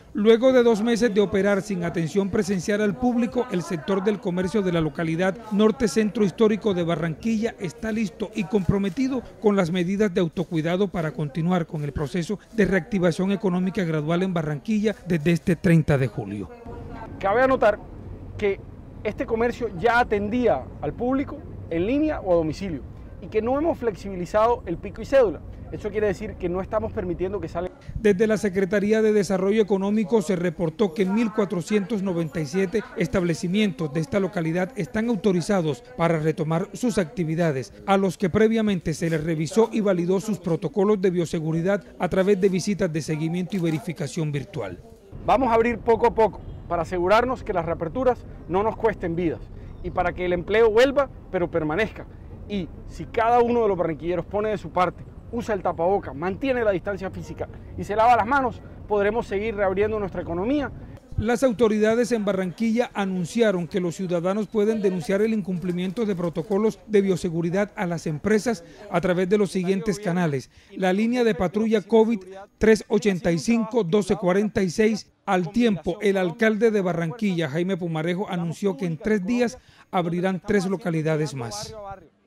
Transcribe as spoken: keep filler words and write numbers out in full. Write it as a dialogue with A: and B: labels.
A: Luego de dos meses de operar sin atención presencial al público, el sector del comercio de la localidad Norte Centro Histórico de Barranquilla está listo y comprometido con las medidas de autocuidado para continuar con el proceso de reactivación económica gradual en Barranquilla desde este treinta de julio.
B: Cabe anotar que este comercio ya atendía al público en línea o a domicilio y que no hemos flexibilizado el pico y cédula. Eso quiere decir que no estamos permitiendo que salgan.
A: Desde la Secretaría de Desarrollo Económico se reportó que mil cuatrocientos noventa y siete establecimientos de esta localidad están autorizados para retomar sus actividades, a los que previamente se les revisó y validó sus protocolos de bioseguridad a través de visitas de seguimiento y verificación virtual.
B: Vamos a abrir poco a poco para asegurarnos que las reaperturas no nos cuesten vidas y para que el empleo vuelva pero permanezca. Y si cada uno de los barranquilleros pone de su parte, usa el tapaboca, mantiene la distancia física y se lava las manos, podremos seguir reabriendo nuestra economía.
A: Las autoridades en Barranquilla anunciaron que los ciudadanos pueden denunciar el incumplimiento de protocolos de bioseguridad a las empresas a través de los siguientes canales. La línea de patrulla COVID tres ochenta y cinco, doce cuarenta y seis. Al tiempo, el alcalde de Barranquilla, Jaime Pumarejo, anunció que en tres días abrirán tres localidades más.